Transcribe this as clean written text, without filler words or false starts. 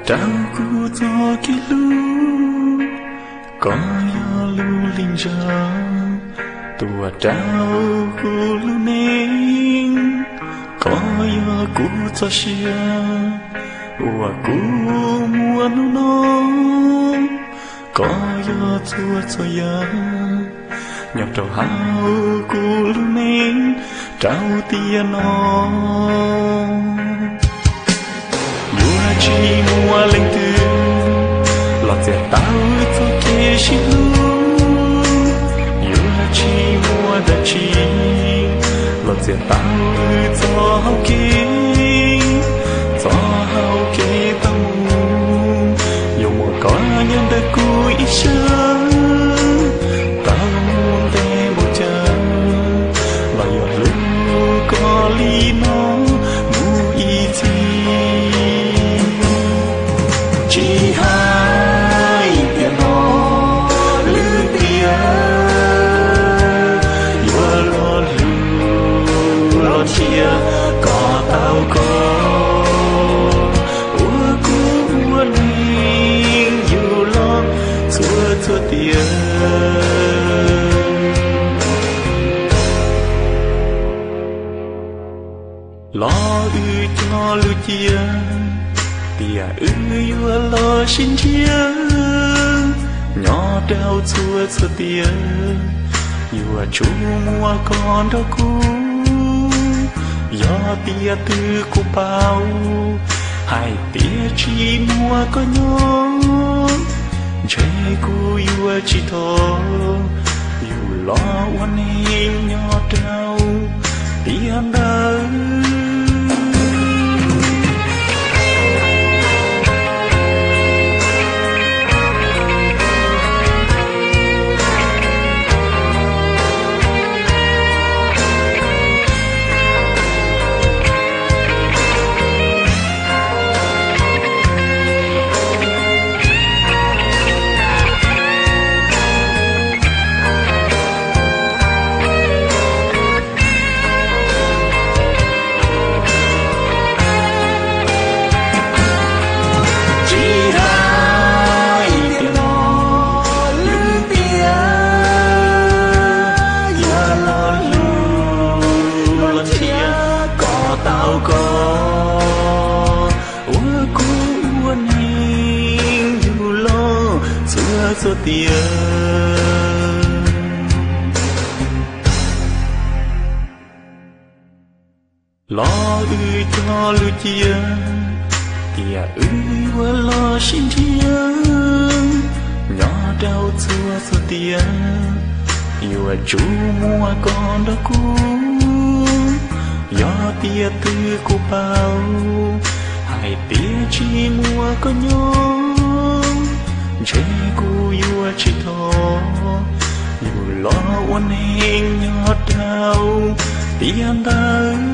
đau cu cho kia lu có yo lu linh ra tua đau cu lu nên có yo cu cho xia ua cu mua nu nó có yo chua cho ya nhọc trâu hao cu lu nên trao tiền nó chỉ mua linh tư lọt dẹp tao cho kia chỉ lu yêu chỉ mua đã chỉ lọt dẹp tao cho hao kia tao yêu một con nhân đời cuối sớm tao muốn để một chân và yêu lu có lý nó mu ý gì chỉ hai tiền nó lư tia vừa lo chia có tao có ua cú ua ninh dù lo chua tiền lo cho lưu chia tia vừa lo xin chia nhỏ đau chua tia vừa chú mua con đâu cũ do tia tư cô bao hai tia chỉ mua có nhớ chơi cô vừa chỉ thò vừa lo quan hình nhỏ đau tia đời số tiền lo cho lưu chia tia vừa lo xin chia nhỏ đau chua số tiền yêu chú mua con đó cũ do tia tư cô bao hai tia chỉ mua có nhớ chơi cô yêu chỉ thò yêu lo quan hình nhỏ đau tiền đời